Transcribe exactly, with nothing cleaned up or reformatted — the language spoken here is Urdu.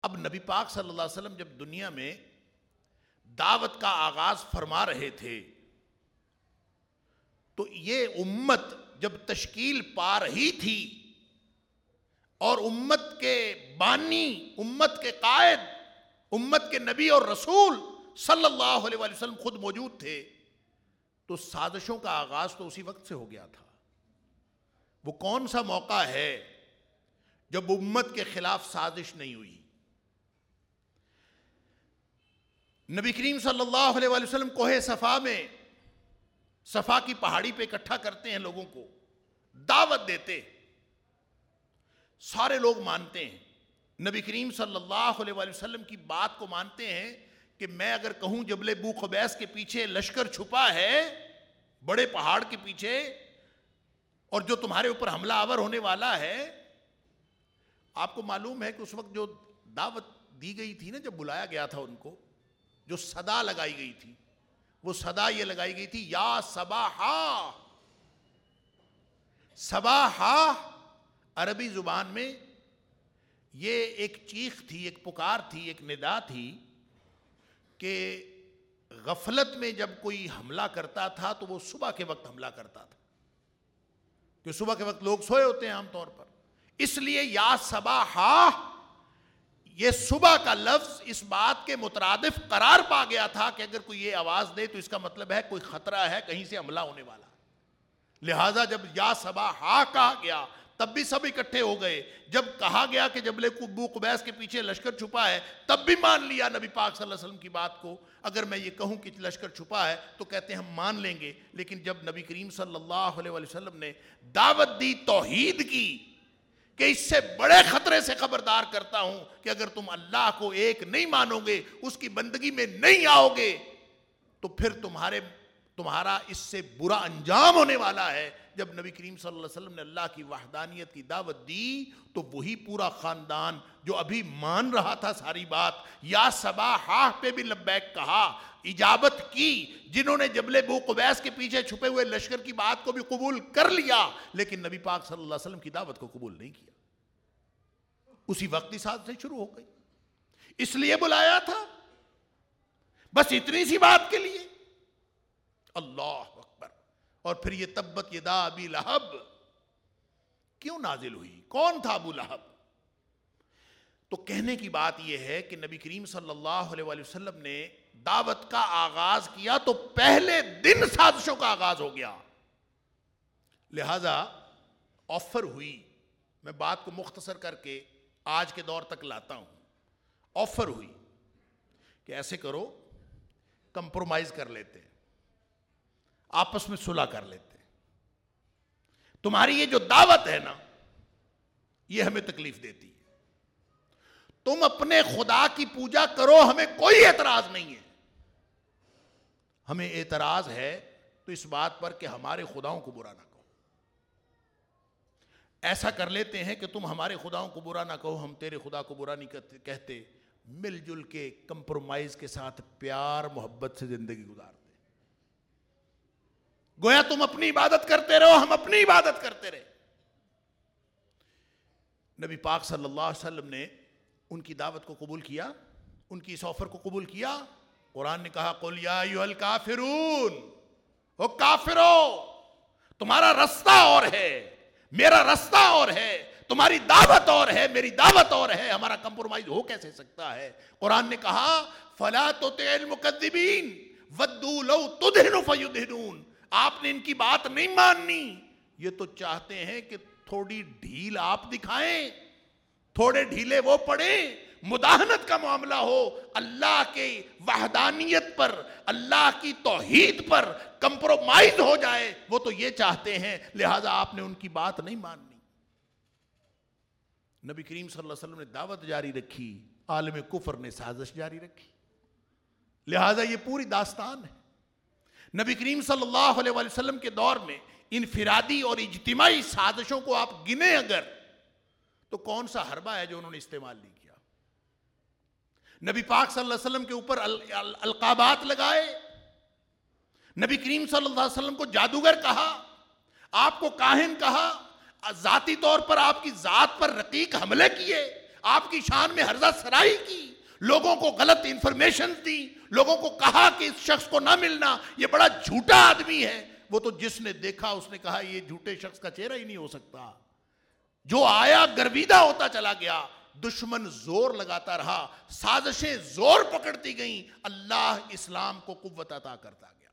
اب نبی پاک صلی اللہ علیہ وسلم جب دنیا میں دعوت کا آغاز فرما رہے تھے تو یہ امت جب تشکیل پا رہی تھی اور امت کے بانی، امت کے قائد، امت کے نبی اور رسول صلی اللہ علیہ وسلم خود موجود تھے، تو سازشوں کا آغاز تو اسی وقت سے ہو گیا تھا۔ وہ کون سا موقع ہے جب امت کے خلاف سازش نہیں ہوئی؟ نبی کریم صلی اللہ علیہ وسلم کوہ صفا میں، صفا کی پہاڑی پہ اکٹھا کرتے ہیں، لوگوں کو دعوت دیتے، سارے لوگ مانتے ہیں، نبی کریم صلی اللہ علیہ وسلم کی بات کو مانتے ہیں کہ میں اگر کہوں جبل بو قبیس کے پیچھے لشکر چھپا ہے، بڑے پہاڑ کے پیچھے، اور جو تمہارے اوپر حملہ آور ہونے والا ہے۔ آپ کو معلوم ہے کہ اس وقت جو دعوت دی گئی تھی نا، جب بلایا گیا تھا ان کو، جو صدا لگائی گئی تھی، وہ صدا یہ لگائی گئی تھی، یا صباحا۔ صباحا عربی زبان میں یہ ایک چیخ تھی، ایک پکار تھی، ایک ندا تھی کہ غفلت میں جب کوئی حملہ کرتا تھا تو وہ صبح کے وقت حملہ کرتا تھا، کہ صبح کے وقت لوگ سوئے ہوتے ہیں عام طور پر، اس لیے یا صباحا یہ صبح کا لفظ اس بات کے مترادف قرار پا گیا تھا کہ اگر کوئی یہ آواز دے تو اس کا مطلب ہے کوئی خطرہ ہے، کہیں سے حملہ ہونے والا۔ لہٰذا جب یا صباحا کہا گیا تب بھی سب اکٹھے ہو گئے، جب کہا گیا کہ جبل بو قبیس کے پیچھے لشکر چھپا ہے تب بھی مان لیا نبی پاک صلی اللہ علیہ وسلم کی بات کو۔ اگر میں یہ کہوں کہ لشکر چھپا ہے تو کہتے ہیں ہم مان لیں گے، لیکن جب نبی کریم صلی اللہ علیہ وسلم نے دعوت دی توحید کی کہ اس سے بڑے خطرے سے خبردار کرتا ہوں کہ اگر تم اللہ کو ایک نہیں مانو گے، اس کی بندگی میں نہیں آؤ گے، تو پھر تمہارے تمہارا اس سے برا انجام ہونے والا ہے۔ جب نبی کریم صلی اللہ علیہ وسلم نے اللہ کی وحدانیت کی دعوت دی تو وہی پورا خاندان جو ابھی مان رہا تھا ساری بات، یا صباحا پہ بھی لبیک کہا، اجابت کی، جنہوں نے جبل بو قبیس کے پیچھے چھپے ہوئے لشکر کی بات کو بھی قبول کر لیا، لیکن نبی پاک صلی اللہ علیہ وسلم کی دعوت کو قبول نہیں کیا۔ اسی وقت ہی سازشیں شروع ہو گئی، اس لیے بلایا تھا، بس اتنی سی بات کے لیے۔ اللہ اکبر۔ اور پھر یہ تبت یدا ابی لہب کیوں نازل ہوئی؟ کون تھا ابو لہب؟ تو کہنے کی بات یہ ہے کہ نبی کریم صلی اللہ علیہ وسلم نے دعوت کا آغاز کیا تو پہلے دن سازشوں کا آغاز ہو گیا، لہذا آفر ہوئی۔ میں بات کو مختصر کر کے آج کے دور تک لاتا ہوں۔ آفر ہوئی کہ ایسے کرو، کمپرومائز کر لیتے ہیں، آپس میں صلح کر لیتے ہیں، تمہاری یہ جو دعوت ہے نا یہ ہمیں تکلیف دیتی ہے، تم اپنے خدا کی پوجا کرو، ہمیں کوئی اعتراض نہیں ہے، ہمیں اعتراض ہے تو اس بات پر کہ ہمارے خداؤں کو برا نہ کہو۔ ایسا کر لیتے ہیں کہ تم ہمارے خداؤں کو برا نہ کہو، ہم تیرے خدا کو برا نہیں کہتے، مل جل کے کمپرومائز کے ساتھ پیار محبت سے زندگی گزارتے، گویا تم اپنی عبادت کرتے رہو، ہم اپنی عبادت کرتے رہے۔ نبی پاک صلی اللہ علیہ وسلم نے ان کی دعوت کو قبول کیا، ان کی اس آفر کو قبول کیا۔ قرآن نے کہا قل یا ایھا الکافرون، او کافرو، تمہارا رستہ اور ہے، میرا رستہ اور ہے، تمہاری دعوت اور ہے، میری دعوت اور ہے، ہمارا کمپرومائز ہو کیسے سکتا ہے؟ قرآن نے کہا فلا تطع المکذبین ودوا لو تدہن فیدہنون، آپ نے ان کی بات نہیں ماننی، یہ تو چاہتے ہیں کہ تھوڑی ڈھیل آپ دکھائیں، تھوڑے ڈھیلے وہ پڑیں، مداہنت کا معاملہ ہو، اللہ کے وحدانیت پر، اللہ کی توحید پر کمپرومائز ہو جائے، وہ تو یہ چاہتے ہیں، لہذا آپ نے ان کی بات نہیں ماننی۔ نبی کریم صلی اللہ علیہ وسلم نے دعوت جاری رکھی، عالم کفر نے سازش جاری رکھی، لہذا یہ پوری داستان ہے۔ نبی کریم صلی اللہ علیہ وسلم کے دور میں انفرادی اور اجتماعی سازشوں کو آپ گنے اگر تو کون سا حربہ ہے جو انہوں نے استعمال نہیں کیا؟ نبی پاک صلی اللہ علیہ وسلم کے اوپر القابات لگائے، نبی کریم صلی اللہ علیہ وسلم کو جادوگر کہا، آپ کو کاہن کہا، ذاتی طور پر آپ کی ذات پر رقیق حملے کیے، آپ کی شان میں ہرزہ سرائی کی، لوگوں کو غلط انفارمیشن دی، لوگوں کو کہا کہ اس شخص کو نہ ملنا، یہ بڑا جھوٹا آدمی ہے. وہ تو جس نے دیکھا اس نے کہا یہ جھوٹے شخص کا چہرہ ہی نہیں ہو سکتا. جو آیا گرویدہ ہوتا چلا گیا، دشمن زور لگاتا رہا، سازشیں زور پکڑتی گئیں، اللہ اسلام کو قوت عطا کرتا گیا.